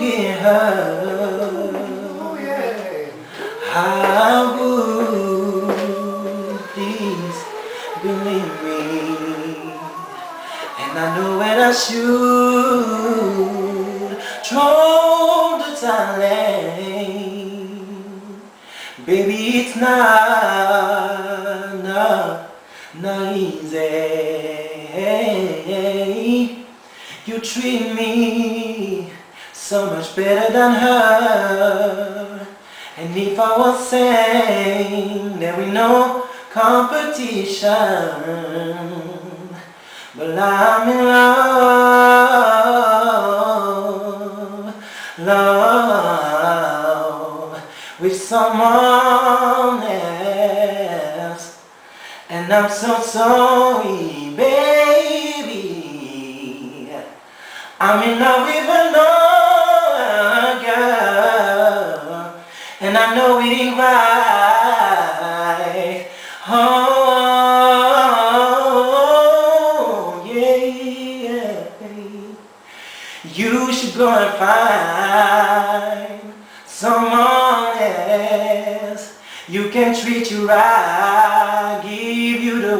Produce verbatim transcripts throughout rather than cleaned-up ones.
get hurt, Oh yeah. I would, please believe me. And I know when I should throw the talent. Baby, it's not, not, not easy. You treat me so much better than her. And if I was saying there we no competition, but I'm in love, love with someone else. And I'm so sorry, baby. I'm in love with another girl, and I know it ain't right. Oh, yeah. You should go and find someone else. You can treat you right, give you the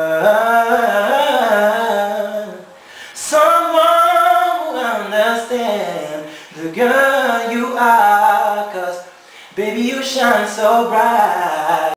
world. Someone who understands the girl you are, 'cause baby you shine so bright.